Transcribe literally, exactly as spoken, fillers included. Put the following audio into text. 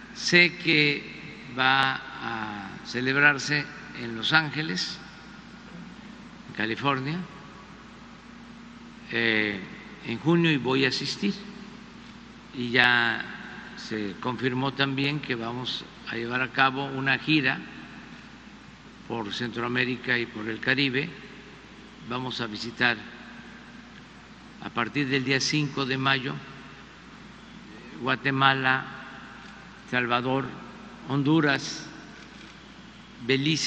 Sé que va a celebrarse en Los Ángeles, en California, eh, en junio, y voy a asistir. Y ya se confirmó también que vamos a llevar a cabo una gira por Centroamérica y por el Caribe. Vamos a visitar a partir del día cinco de mayo Guatemala, Salvador, Honduras, Belice.